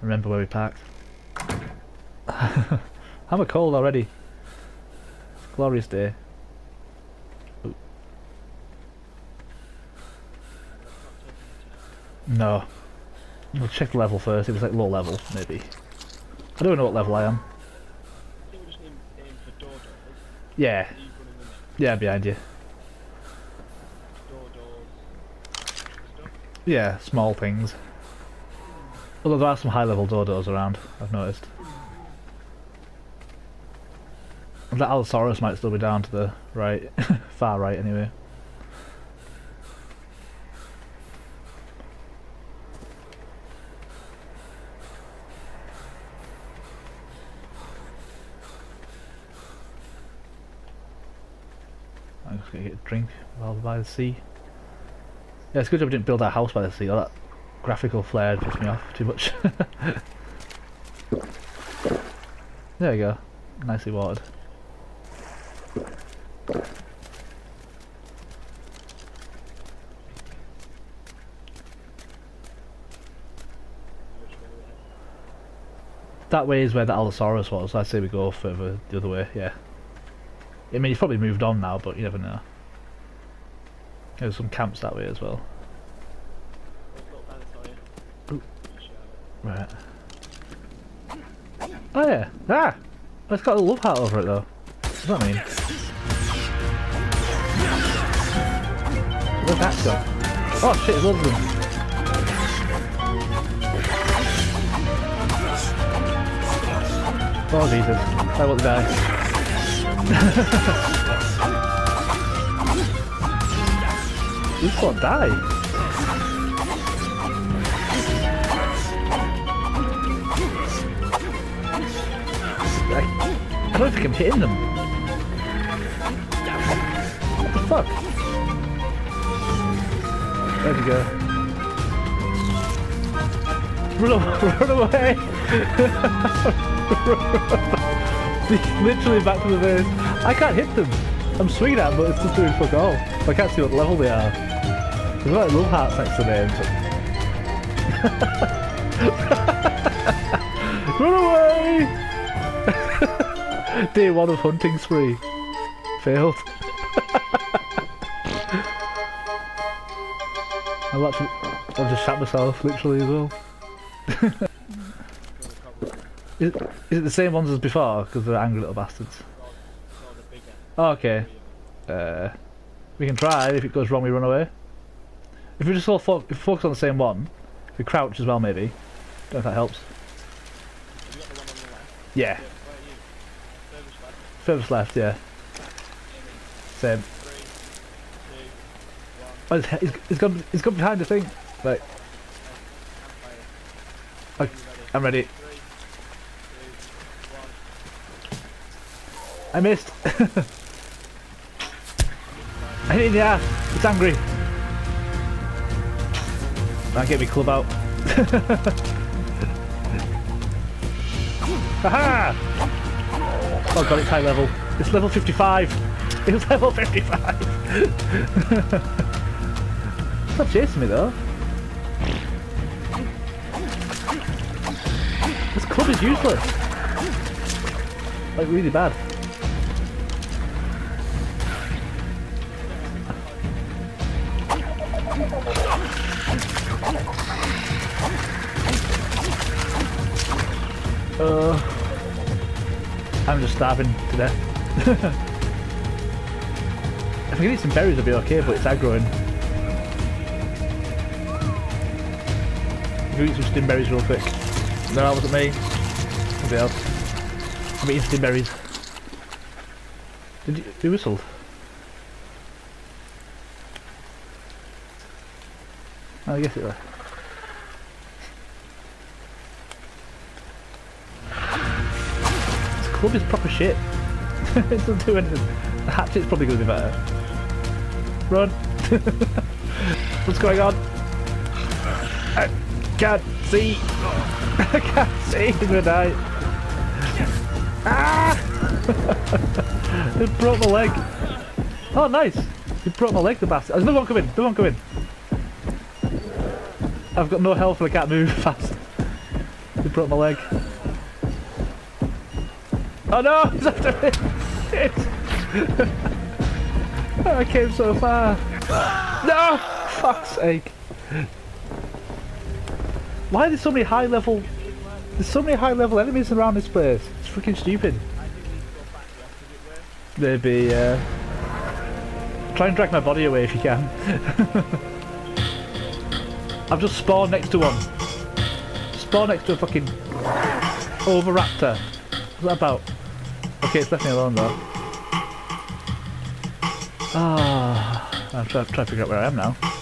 Remember where we parked. I'm a cold already. Glorious day. Ooh. No. We'll check the level first. It was like low level, maybe. I don't know what level I am. I think we just aim for door doors. Yeah. Are you running with it? Yeah, behind you. Door doors. Stuff. Yeah, small things. Although there are some high level doors around, I've noticed. And that Allosaurus might still be down to the right. Far right anyway. I'm just gonna get a drink while we're by the sea. Yeah, it's good job we didn't build our house by the sea. All that graphical flair pissed me off too much. There we go. Nicely watered. That way is where the Allosaurus was. I say we go further the other way, yeah. I mean, he's probably moved on now, but you never know. There's some camps that way as well. Ooh. Right. Oh yeah. Ah! It's got a love heart over it though. What does that mean? Where's that go? Oh shit, there's loads of them. Oh Jesus. I want to die. Who's got to die? I don't think I'm hitting them. What the fuck? There we go. Run away! Literally back to the base. I can't hit them. I'm swinging at them, but it's just doing fuck all. I can't see what level they are. There's like love hearts next to names. Run away! Day 1 of hunting spree. Failed. I've just shot myself, literally, as well. Is it the same ones as before? Because they're angry little bastards. Oh, okay. We can try. If it goes wrong, we run away. If we just all focus on the same one, if we crouch as well, maybe. Don't know if that helps. Have you got the one on the left? Yeah. Where are you? Furthest Furthest left. left, yeah. Same. 3, 2, 1. Oh, he's gone behind the thing. Right. Campfire. I'm ready. 3, 2, 1. I missed. I hit it in the ass. It's angry. I'll get me club out. Haha! Oh god, it's high level. It's level 55. It was level 55. Stop chasing me though. This club is useless. Like really bad. I'm just starving to death. If I can eat some berries I'll be okay, but it's aggroing. If you eat some stim berries real quick. No, that wasn't me. Somebody else. I'm eating stim berries. Did you whistled? Oh, I guess it was. This club is proper shit. It doesn't do anything. The hatchet's probably going to be better. Run! What's going on? I can't see! I can't see in the night! Ah! It broke my leg! Oh, nice! It broke my leg, the bastard. There's another one coming! Another one coming! I've got no health and I can't move fast. He broke my leg. Oh no! He's after me! Shit! I came so far. No! Fuck's sake. Why are there so many high level... There's so many high level enemies around this place. It's freaking stupid. Maybe, try and drag my body away if you can. I've just spawned next to one. Spawned next to a fucking... Oviraptor. What's that about? Okay, it's left me alone though. Ah, I'm trying to figure out where I am now.